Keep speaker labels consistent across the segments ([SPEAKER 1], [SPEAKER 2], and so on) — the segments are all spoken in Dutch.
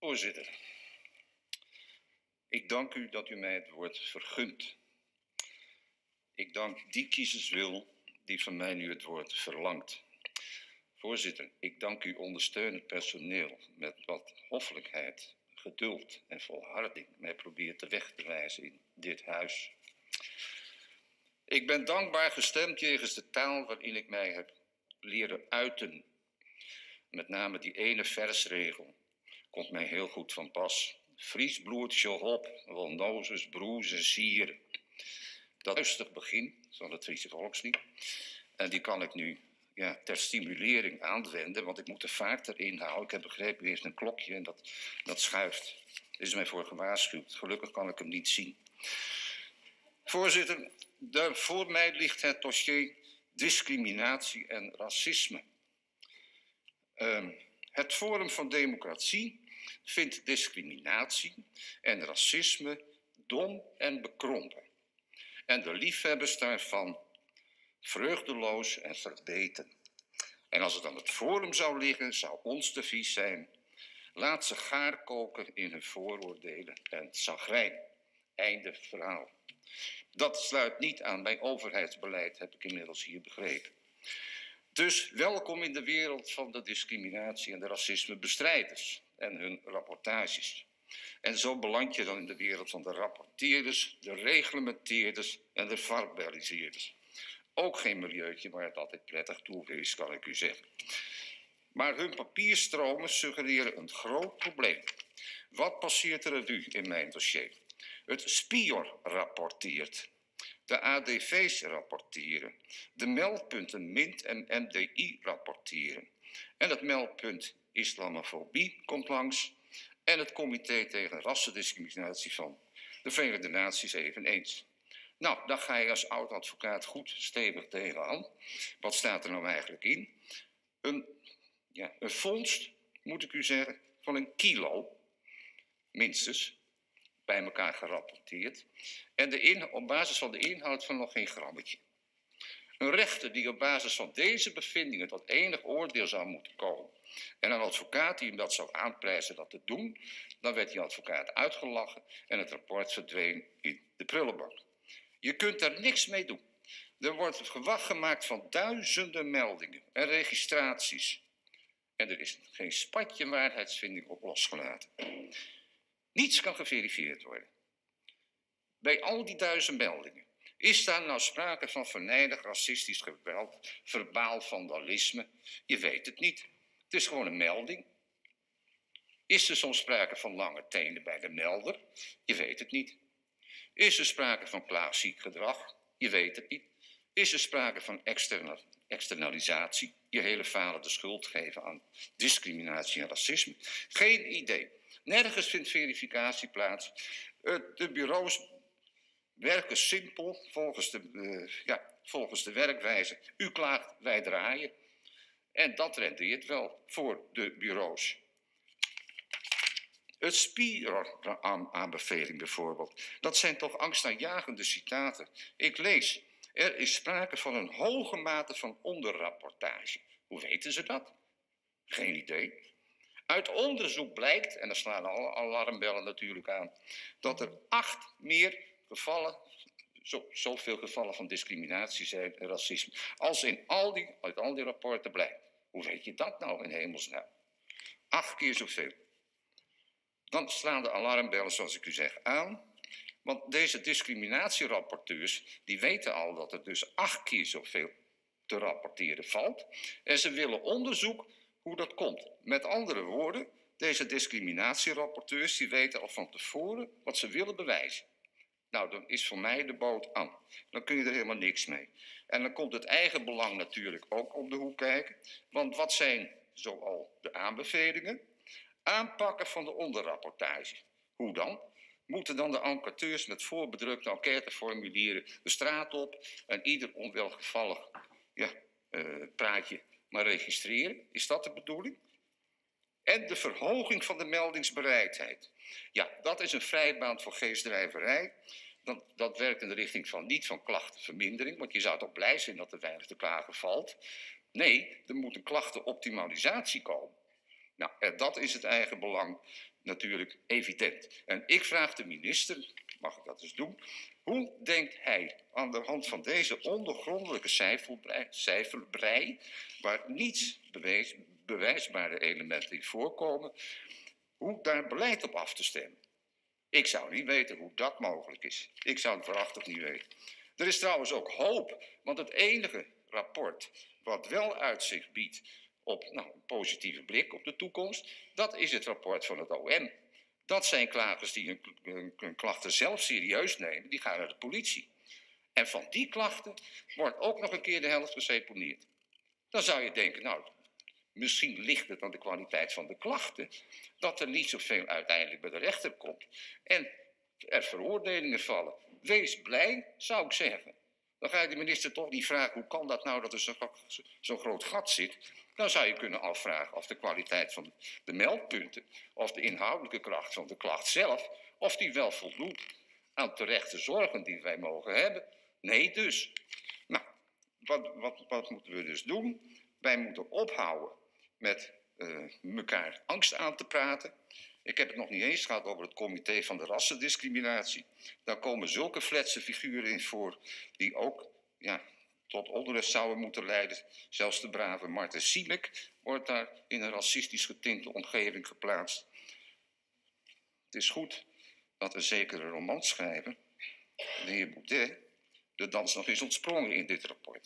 [SPEAKER 1] Voorzitter, ik dank u dat u mij het woord vergunt. Ik dank die kiezerswil die van mij nu het woord verlangt. Voorzitter, ik dank uw ondersteunend personeel met wat hoffelijkheid, geduld en volharding mij probeert de weg te wijzen in dit huis. Ik ben dankbaar gestemd jegens de taal waarin ik mij heb leren uiten. Met name die ene versregel komt mij heel goed van pas. Fries bloed sjog op, wel nozes, broes en sieren. Dat rustig begin van het Friese volkslied. En die kan ik nu ter stimulering aanwenden, want ik moet de vaart erin houden. Ik heb begrepen, u heeft een klokje en dat schuift. Er is mij voor gewaarschuwd. Gelukkig kan ik hem niet zien. Voorzitter, voor mij ligt het dossier discriminatie en racisme. Het Forum van Democratie vindt discriminatie en racisme dom en bekrompen. En de liefhebbers daarvan vreugdeloos en verbeten. En als het aan het Forum zou liggen, zou ons devies zijn: laat ze gaar koken in hun vooroordelen en chagrijn. Einde verhaal. Dat sluit niet aan mijn overheidsbeleid, heb ik inmiddels hier begrepen. Dus welkom in de wereld van de discriminatie en de racismebestrijders en hun rapportages. En zo beland je dan in de wereld van de rapporteerders, de reglementeerders en de verbaliseerders. Ook geen milieuutje waar het altijd prettig toe is, kan ik u zeggen. Maar hun papierstromen suggereren een groot probleem. Wat passeert er nu in mijn dossier? Het SPIOR rapporteert. De ADV's rapporteren. De meldpunten MINT en MDI rapporteren. En het meldpunt islamofobie komt langs. En het Comité tegen Rassendiscriminatie van de Verenigde Naties eveneens. Nou, daar ga je als oud-advocaat goed stevig tegenaan. Wat staat er nou eigenlijk in? Een vondst, moet ik u zeggen, van 1 kilo, minstens, bij elkaar gerapporteerd. En op basis van de inhoud van nog geen grammetje. Een rechter die op basis van deze bevindingen tot enig oordeel zou moeten komen. En een advocaat die hem dat zou aanprijzen dat te doen, dan werd die advocaat uitgelachen en het rapport verdween in de prullenbak. Je kunt daar niks mee doen. Er wordt gewacht gemaakt van duizenden meldingen en registraties. En er is geen spatje waarheidsvinding op losgelaten. Niets kan geverifieerd worden. Bij al die 1000 meldingen. Is daar nou sprake van venijnig racistisch geweld, verbaal vandalisme? Je weet het niet. Het is gewoon een melding. Is er soms sprake van lange tenen bij de melder? Je weet het niet. Is er sprake van klaagziek gedrag? Je weet het niet. Is er sprake van externalisatie? Je hele vader de schuld geven aan discriminatie en racisme? Geen idee. Nergens vindt verificatie plaats. De bureaus werken simpel volgens de werkwijze. U klaagt, wij draaien. En dat rendeert wel voor de bureaus. Het SPIOR-aanbeveling bijvoorbeeld, dat zijn toch angstaanjagende citaten. Ik lees, er is sprake van een hoge mate van onderrapportage. Hoe weten ze dat? Geen idee. Uit onderzoek blijkt, en daar slaan alle alarmbellen natuurlijk aan, dat er 8 meer gevallen, zoveel gevallen van discriminatie zijn en racisme, als uit al die rapporten blijkt. Hoe weet je dat nou in hemelsnaam? 8 keer zoveel. Dan slaan de alarmbellen, zoals ik u zeg, aan. Want deze discriminatierapporteurs, die weten al dat er dus 8 keer zoveel te rapporteren valt. En ze willen onderzoek hoe dat komt. Met andere woorden, deze discriminatierapporteurs, die weten al van tevoren wat ze willen bewijzen. Nou, dan is voor mij de boot aan. Dan kun je er helemaal niks mee. En dan komt het eigen belang natuurlijk ook om de hoek kijken. Want wat zijn zoal de aanbevelingen? Aanpakken van de onderrapportage. Hoe dan? Moeten dan de enquêteurs met voorbedrukte enquêteformulieren de straat op en ieder onwelgevallig praatje maar registreren? Is dat de bedoeling? En de verhoging van de meldingsbereidheid. Ja, dat is een vrijbaan voor geestdrijverij. Dat werkt in de richting van niet van klachtenvermindering, want je zou toch blij zijn dat er weinig te klagen valt. Nee, er moet een klachtenoptimalisatie komen. Nou, dat is het eigen belang natuurlijk evident. En ik vraag de minister, mag ik dat eens doen, hoe denkt hij aan de hand van deze ondergrondelijke cijferbrei, waar niets bewijsbare elementen in voorkomen, hoe daar beleid op af te stemmen? Ik zou niet weten hoe dat mogelijk is. Ik zou het waarachtig niet weten. Er is trouwens ook hoop, want het enige rapport wat wel uitzicht biedt op een positieve blik op de toekomst, dat is het rapport van het OM. Dat zijn klagers die hun klachten zelf serieus nemen, die gaan naar de politie. En van die klachten wordt ook nog een keer de helft geseponeerd. Dan zou je denken, nou, misschien ligt het aan de kwaliteit van de klachten, dat er niet zoveel uiteindelijk bij de rechter komt. En er veroordelingen vallen. Wees blij, zou ik zeggen. Dan ga je de minister toch niet vragen, hoe kan dat nou dat er zo'n groot gat zit? Dan zou je kunnen afvragen of de kwaliteit van de meldpunten, of de inhoudelijke kracht van de klacht zelf, of die wel voldoet aan terechte zorgen die wij mogen hebben. Nee dus. Nou, wat moeten we dus doen? Wij moeten ophouden met elkaar angst aan te praten. Ik heb het nog niet eens gehad over het comité van de rassendiscriminatie. Daar komen zulke fletse figuren in voor die ook tot onrust zouden moeten leiden. Zelfs de brave Marten Siemek wordt daar in een racistisch getinte omgeving geplaatst. Het is goed dat een zekere romanschrijver, de heer Boudet, de dans nog is ontsprongen in dit rapport.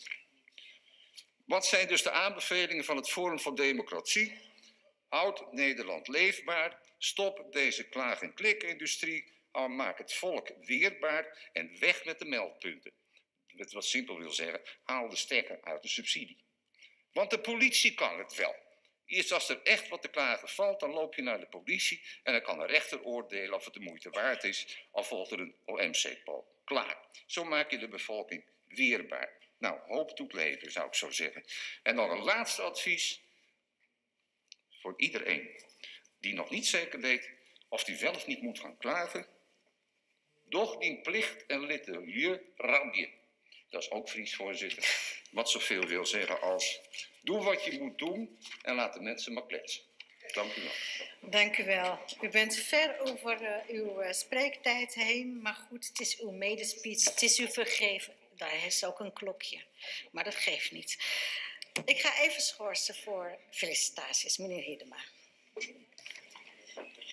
[SPEAKER 1] Wat zijn dus de aanbevelingen van het Forum voor Democratie? Houd Nederland leefbaar, stop deze klaag- en klikindustrie, maak het volk weerbaar en weg met de meldpunten. Wat simpel wil zeggen, haal de stekker uit de subsidie. Want de politie kan het wel. Eerst als er echt wat te klagen valt, dan loop je naar de politie en dan kan een rechter oordelen of het de moeite waard is, of volgt er een OM-CPO. Klaar. Zo maak je de bevolking weerbaar. Nou, hoop doet leven, zou ik zo zeggen. En dan een laatste advies voor iedereen die nog niet zeker weet of die wel of niet moet gaan klagen. Doch dien plicht en litte je rabje. Dat is ook Fries, voorzitter. Wat zoveel wil zeggen als, doe wat je moet doen en laat de mensen maar kletsen. Dank u wel.
[SPEAKER 2] Dank u wel. U bent ver over uw spreektijd heen, maar goed, het is uw medespeech, het is u vergeven. Daar is ook een klokje, maar dat geeft niet. Ik ga even schorsen voor felicitaties, meneer Hiddema.